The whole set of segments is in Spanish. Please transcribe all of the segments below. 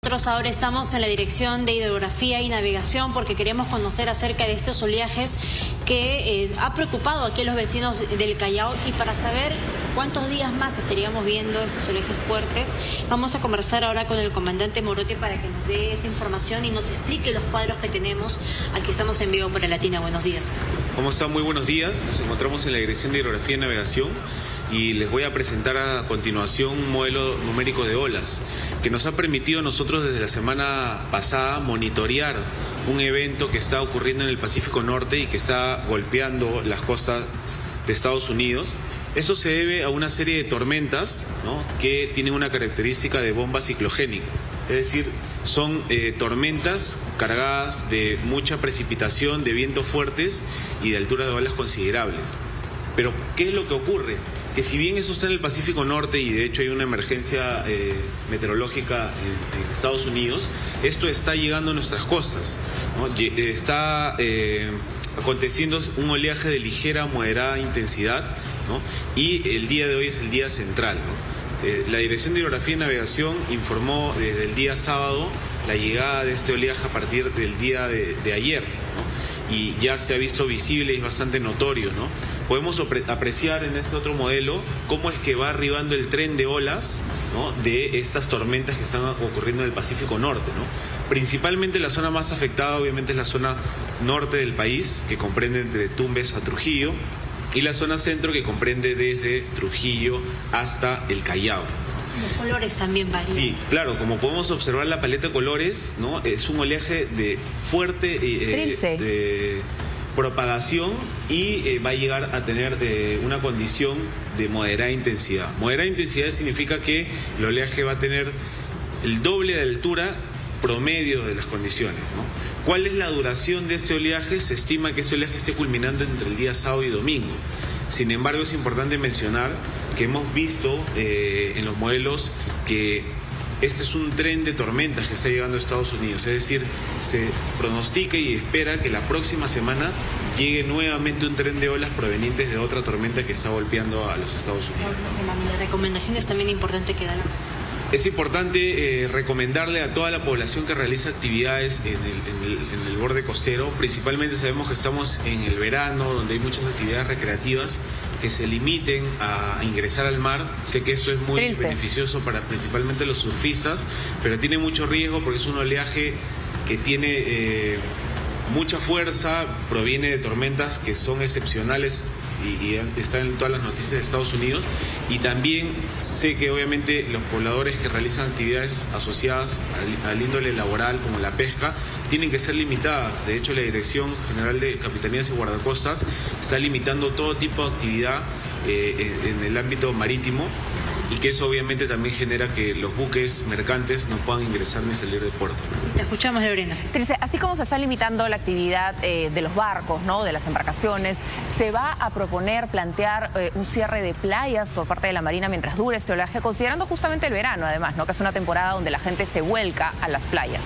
Nosotros ahora estamos en la Dirección de Hidrografía y Navegación porque queremos conocer acerca de estos oleajes que ha preocupado aquí a los vecinos del Callao, y para saber cuántos días más estaríamos viendo estos oleajes fuertes, vamos a conversar ahora con el comandante Morote para que nos dé esa información y nos explique los cuadros que tenemos. Aquí estamos en vivo por la Latina. Buenos días. ¿Cómo están? Muy buenos días. Nos encontramos en la Dirección de Hidrografía y Navegación y les voy a presentar a continuación un modelo numérico de olas que nos ha permitido a nosotros desde la semana pasada monitorear un evento que está ocurriendo en el Pacífico Norte y que está golpeando las costas de Estados Unidos. Esto se debe a una serie de tormentas, ¿no?, que tienen una característica de bomba ciclogénica, es decir, son tormentas cargadas de mucha precipitación, de vientos fuertes y de altura de olas considerables. Pero, ¿qué es lo que ocurre? Que si bien eso está en el Pacífico Norte y de hecho hay una emergencia meteorológica en Estados Unidos, esto está llegando a nuestras costas, ¿no? Está aconteciendo un oleaje de ligera a moderada intensidad, ¿no? Y el día de hoy es el día central, ¿no? La Dirección de Hidrografía y Navegación informó desde el día sábado la llegada de este oleaje a partir del día de ayer, ¿no? Y ya se ha visto visible y es bastante notorio, ¿no? Podemos apreciar en este otro modelo cómo es que va arribando el tren de olas, ¿no?, de estas tormentas que están ocurriendo en el Pacífico Norte, ¿no? Principalmente la zona más afectada obviamente es la zona norte del país, que comprende entre Tumbes a Trujillo, y la zona centro, que comprende desde Trujillo hasta el Callao. Los colores también varían. Sí, claro, como podemos observar la paleta de colores, ¿no?, es un oleaje de fuerte propagación y va a llegar a tener una condición de moderada intensidad. Moderada intensidad significa que el oleaje va a tener el doble de altura promedio de las condiciones, ¿no? ¿Cuál es la duración de este oleaje? Se estima que este oleaje esté culminando entre el día sábado y domingo. Sin embargo, es importante mencionar que hemos visto en los modelos que este es un tren de tormentas que está llegando a Estados Unidos, es decir, se pronostica y espera que la próxima semana llegue nuevamente un tren de olas provenientes de otra tormenta que está golpeando a los Estados Unidos. Las recomendaciones también importante que dar. Es importante recomendarle a toda la población que realiza actividades en el borde costero, principalmente sabemos que estamos en el verano, donde hay muchas actividades recreativas, que se limiten a ingresar al mar. Sé que esto es muy beneficioso para principalmente los surfistas, pero tiene mucho riesgo porque es un oleaje que tiene mucha fuerza, proviene de tormentas que son excepcionales y están en todas las noticias de Estados Unidos. Y también sé que obviamente los pobladores que realizan actividades asociadas al índole laboral como la pesca tienen que ser limitadas. De hecho, la Dirección General de Capitanías y Guardacostas está limitando todo tipo de actividad en el ámbito marítimo, y que eso obviamente también genera que los buques mercantes no puedan ingresar ni salir de puerto. Te escuchamos, Lorena. Trilce, así como se está limitando la actividad de los barcos, ¿no?, de las embarcaciones, ¿se va a proponer plantear un cierre de playas por parte de la Marina mientras dure este oleaje, considerando justamente el verano, además, ¿no?, que es una temporada donde la gente se vuelca a las playas?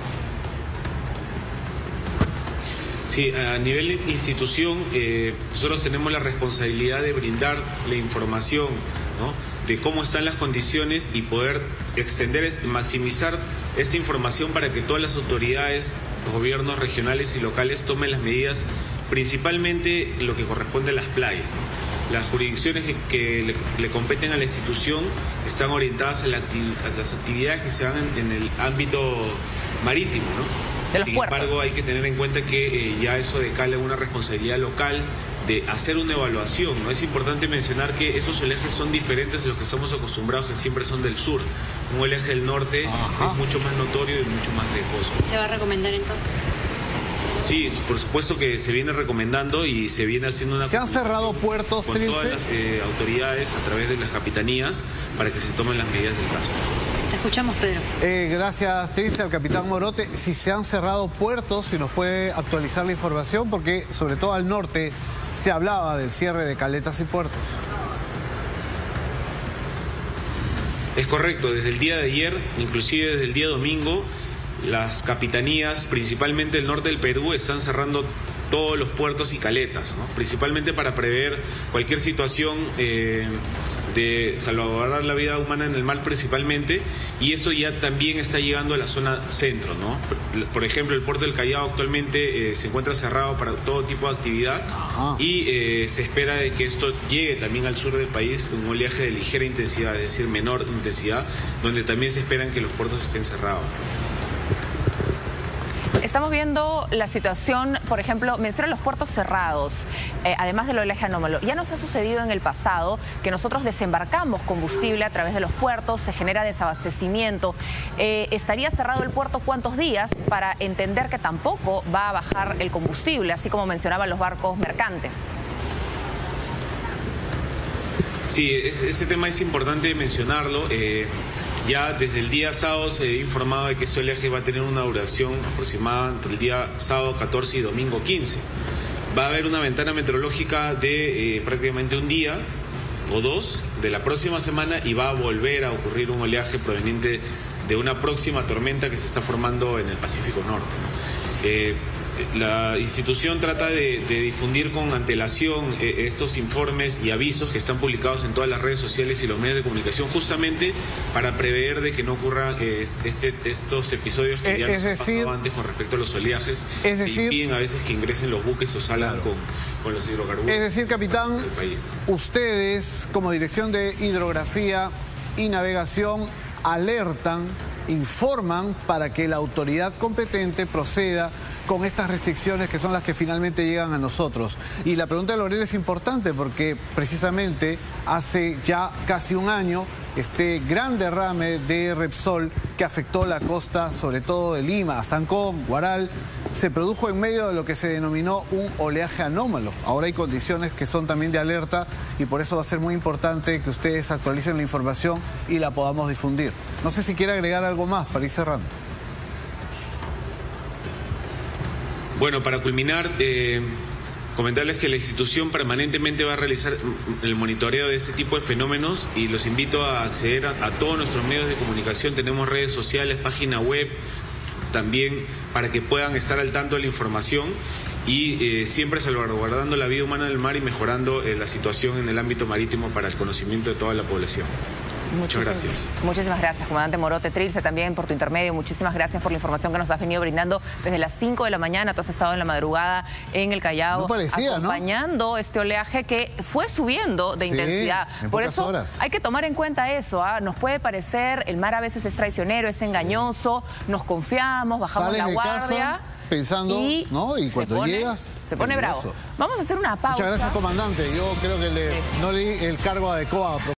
Sí, a nivel de institución, nosotros tenemos la responsabilidad de brindar la información, ¿no?, de cómo están las condiciones y poder extender, maximizar esta información para que todas las autoridades, los gobiernos regionales y locales tomen las medidas, principalmente lo que corresponde a las playas, ¿no? Las jurisdicciones que le competen a la institución están orientadas a las actividades que se dan en el ámbito marítimo, ¿no? Sin embargo, hay que tener en cuenta que ya eso decala una responsabilidad local de hacer una evaluación, ¿no? Es importante mencionar que esos oleajes son diferentes de los que estamos acostumbrados, que siempre son del sur. Un oleaje del norte es mucho más notorio y mucho más riesgoso. ¿Se va a recomendar entonces? Sí, por supuesto que se viene recomendando y se viene haciendo una... ¿Se han cerrado puertos, con todas las autoridades a través de las capitanías para que se tomen las medidas del caso? Te escuchamos, Pedro. Gracias, Trilce, al capitán Morote. Si se han cerrado puertos, si nos puede actualizar la información, porque sobre todo al norte se hablaba del cierre de caletas y puertos. Es correcto, desde el día de ayer, inclusive desde el día domingo, las capitanías, principalmente el norte del Perú, están cerrando todos los puertos y caletas, ¿no? Principalmente para prever cualquier situación de salvaguardar la vida humana en el mar principalmente, y esto ya también está llegando a la zona centro, ¿no? Por ejemplo, el puerto del Callao actualmente se encuentra cerrado para todo tipo de actividad. Ajá. Y se espera de que esto llegue también al sur del país, un oleaje de ligera intensidad, es decir, menor intensidad, donde también se esperan que los puertos estén cerrados. Estamos viendo la situación, por ejemplo, mencionan los puertos cerrados, además del oleaje anómalo. Ya nos ha sucedido en el pasado que nosotros desembarcamos combustible a través de los puertos, se genera desabastecimiento. ¿Estaría cerrado el puerto cuántos días para entender que tampoco va a bajar el combustible, así como mencionaban los barcos mercantes? Sí, ese tema es importante mencionarlo. Ya desde el día sábado se ha informado de que este oleaje va a tener una duración aproximada entre el día sábado 14 y domingo 15. Va a haber una ventana meteorológica de prácticamente un día o dos de la próxima semana, y va a volver a ocurrir un oleaje proveniente de una próxima tormenta que se está formando en el Pacífico Norte, ¿no? La institución trata de difundir con antelación estos informes y avisos que están publicados en todas las redes sociales y los medios de comunicación, justamente para prever de que no ocurran estos episodios que ya nos han pasado antes con respecto a los oleajes, que impiden a veces que ingresen los buques o salgan con los hidrocarburos. Es decir, capitán, ustedes como Dirección de Hidrografía y Navegación alertan, informan para que la autoridad competente proceda con estas restricciones que son las que finalmente llegan a nosotros. Y la pregunta de Lorel es importante porque precisamente hace ya casi un año este gran derrame de Repsol que afectó la costa, sobre todo de Lima, Astancón, Huaral, se produjo en medio de lo que se denominó un oleaje anómalo. Ahora hay condiciones que son también de alerta y por eso va a ser muy importante que ustedes actualicen la información y la podamos difundir. No sé si quiere agregar algo más para ir cerrando. Bueno, para culminar, comentarles que la institución permanentemente va a realizar el monitoreo de este tipo de fenómenos, y los invito a acceder a todos nuestros medios de comunicación. Tenemos redes sociales, página web, también para que puedan estar al tanto de la información y siempre salvaguardando la vida humana en el mar y mejorando la situación en el ámbito marítimo para el conocimiento de toda la población. Muchas gracias. Muchísimas gracias, comandante Morote. Trilce, también por tu intermedio, muchísimas gracias por la información que nos has venido brindando desde las 5 de la mañana. Tú has estado en la madrugada en el Callao, acompañando este oleaje que fue subiendo de intensidad. Por eso hay que tomar en cuenta eso, ¿ah? Nos puede parecer, el mar a veces es traicionero, es engañoso, nos confiamos, bajamos la guardia. Pensando, ¿no? Y cuando llegas, te pone bravo. Vamos a hacer una pausa. Muchas gracias, comandante. Yo creo que no le di el cargo adecuado.